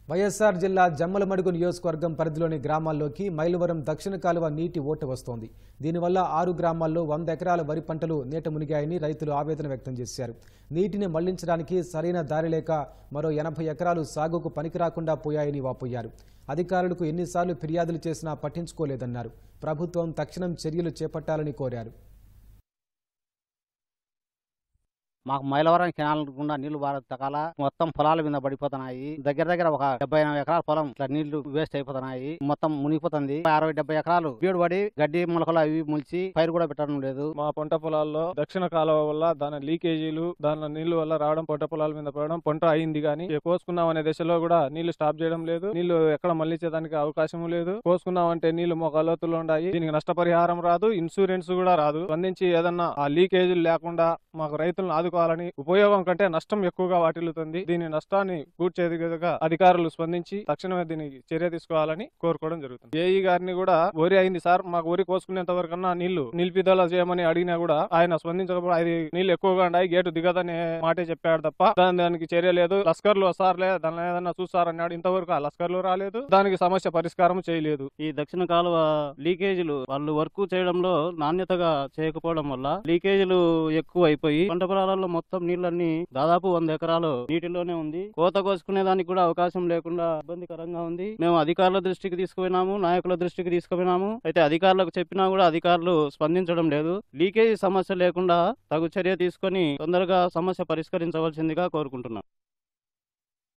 వైఎస్ఆర్ జిల్లా జమ్మలమడుగు నియోజకవర్గం పరిధిలోని గ్రామాల్లోకి మైలవరం దక్షిణ కాలువ నీటి ఓట వస్తోంది. దీనివల్ల 6 గ్రామాల్లో 100 ఎకరాల వరి పంటలు నీట మునిగాయని రైతులు ఆవేదన వ్యక్తం చేశారు. నీటిని మళ్లించడానికి సరైన దారి లేక మరో 80 ఎకరాలు సాగుకు పనికిరాకుండా పోయాయని వాపోయారు. అధికారులకు ఎన్నిసార్లు ఫిర్యాదులు చేసినా పట్టించుకోలేదన్నారు. ప్రభుత్వం తక్షణం చర్యలు చేపట్టాలని కోరారు. మాకు మైలవరం కెనాల్ గుండా నీళ్లు తకాల మొత్తం పొలాల మీద పడిపోతున్నాయి. దగ్గర ఒక 70-80 ఎకరాల పొలం ఇట్లా నీళ్లు వేస్ట్ అయిపోతున్నాయి. మొత్తం మునిగిపోతుంది. 60-70 ఎకరాలు బీడు పడి గడ్డి మొలకలు అవి ములిచి పైరు కూడా పెట్టడం లేదు. మా పంట పొలాల్లో దక్షిణ కాలువ వల్ల దాని లీకేజీలు దాని నీళ్లు వల్ల రావడం పంట పొలాల మీద పడడం పంట అయింది. కానీ కోసుకున్నాం అనే దశలో కూడా నీళ్లు స్టాప్ చేయడం లేదు. నీళ్లు ఎక్కడ మళ్లించేదానికి అవకాశం లేదు. కోసుకున్నాం అంటే నీళ్లు మోకాలోతులు ఉన్నాయి. దీనికి నష్టపరిహారం రాదు, ఇన్సూరెన్స్ కూడా రాదు. స్పందించి ఏదన్నా ఆ లీకేజీలు లేకుండా మాకు రైతులను ఆదుకోవాలని, ఉపయోగం కంటే నష్టం ఎక్కువగా వాటిల్లుతుంది. దీని నష్టాన్ని పూడ్చేది విధంగా అధికారులు స్పందించి తక్షణమే దీనికి చర్య తీసుకోవాలని కోరుకోవడం జరుగుతుంది. ఏఈ గారిని కూడా వరి అయింది సార్, మాకు వరి కోసుకునేంత వరకన్నా నీళ్లు నిలిపిదల చేయమని అడిగినా కూడా ఆయన స్పందించకపోతే అది నీళ్లు ఎక్కువగా ఉన్నాయి, గేటు దిగదనే మాటే చెప్పాడు తప్ప దానికి చర్య లేదు. లస్కర్లు వస్తారులే దాని ఏదన్నా చూస్తారన్నాడు. ఇంతవరకు ఆ లస్కర్లు రాలేదు. దానికి సమస్య పరిష్కారం చేయలేదు. ఈ దక్షిణ కాలువ లీకేజీలు వాళ్ళు వర్క్ చేయడంలో నాణ్యతగా చేయకపోవడం వల్ల లీకేజీలు ఎక్కువ అయిపోయి పంట పొలాలలో మొత్తం నీళ్ళన్నీ దాదాపు 100 ఎకరాలు నీటిలోనే ఉంది. కోత కోసుకునే దానికి కూడా అవకాశం లేకుండా ఇబ్బందికరంగా ఉంది. మేము అధికారుల దృష్టికి తీసుకుపోయినాము, నాయకుల దృష్టికి తీసుకుపోయినాము. అయితే అధికారులకు చెప్పినా కూడా అధికారులు స్పందించడం లేదు. లీకేజీ సమస్య లేకుండా తగు చర్య తీసుకొని తొందరగా సమస్య పరిష్కరించవలసిందిగా కోరుకుంటున్నాం.